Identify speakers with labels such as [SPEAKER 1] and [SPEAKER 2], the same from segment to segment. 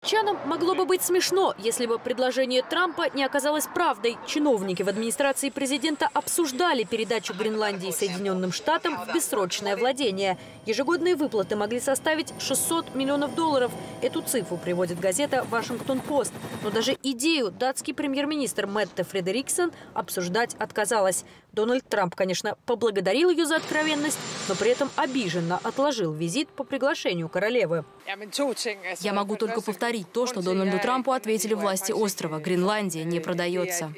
[SPEAKER 1] Датчанам могло бы быть смешно, если бы предложение Трампа не оказалось правдой. Чиновники в администрации президента обсуждали передачу Гренландии Соединенным Штатам в бессрочное владение. Ежегодные выплаты могли составить $600 миллионов. Эту цифру приводит газета «Вашингтон-Пост». Но даже идею датский премьер-министр Метте Фредериксен обсуждать отказалась. Дональд Трамп, конечно, поблагодарил ее за откровенность, но при этом обиженно отложил визит по приглашению королевы.
[SPEAKER 2] Я могу только повторить то, что Дональду Трампу ответили власти острова. Гренландия не продается.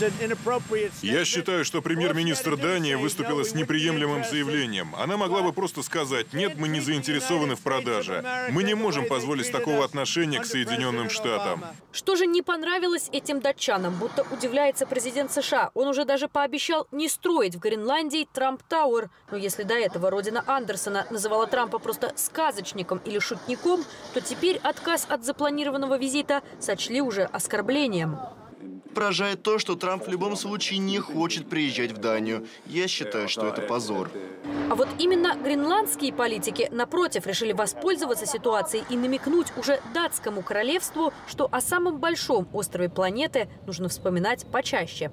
[SPEAKER 3] Я считаю, что премьер-министр Дании выступила с неприемлемым заявлением. Она могла бы просто сказать: нет, мы не заинтересованы в продаже. Мы не можем позволить такого отношения к Соединенным Штатам.
[SPEAKER 1] Что же не понравилось этим датчанам, будто удивляется президент США. Он уже даже пообещал не строить в Гренландии Трамп Тауэр. Но если до этого родина Андерсона называла Трампа просто сказочником или шутником, то теперь отказ от запланированного визита сочли уже оскорблением.
[SPEAKER 4] Поражает то, что Трамп в любом случае не хочет приезжать в Данию. Я считаю, что это позор.
[SPEAKER 1] А вот именно гренландские политики, напротив, решили воспользоваться ситуацией и намекнуть уже датскому королевству, что о самом большом острове планеты нужно вспоминать почаще.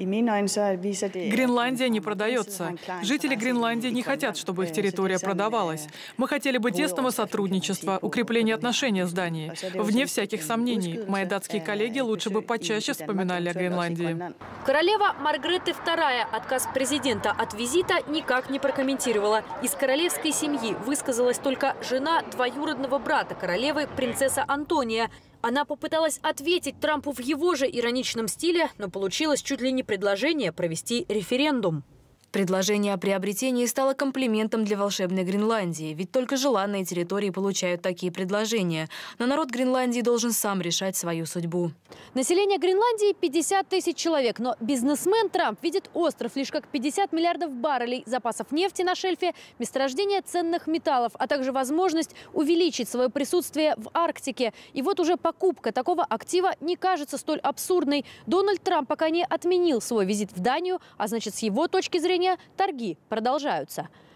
[SPEAKER 5] Гренландия не продается. Жители Гренландии не хотят, чтобы их территория продавалась. Мы хотели бы тесного сотрудничества, укрепления отношений с Данией. Вне всяких сомнений, мои датские коллеги лучше бы почаще вспоминали о Гренландии.
[SPEAKER 1] Королева Маргретhe II отказ президента от визита никак не прокомментировала. Из королевской семьи высказалась только жена двоюродного брата королевы, принцесса Антония. Она попыталась ответить Трампу в его же ироничном стиле, но получилось чуть ли не предложение провести референдум.
[SPEAKER 2] Предложение о приобретении стало комплиментом для волшебной Гренландии, ведь только желанные территории получают такие предложения. Но народ Гренландии должен сам решать свою судьбу.
[SPEAKER 1] Население Гренландии 50 тысяч человек, но бизнесмен Трамп видит остров лишь как 50 миллиардов баррелей запасов нефти на шельфе, месторождение ценных металлов, а также возможность увеличить свое присутствие в Арктике. И вот уже покупка такого актива не кажется столь абсурдной. Дональд Трамп пока не отменил свой визит в Данию, а значит, с его точки зрения торги продолжаются.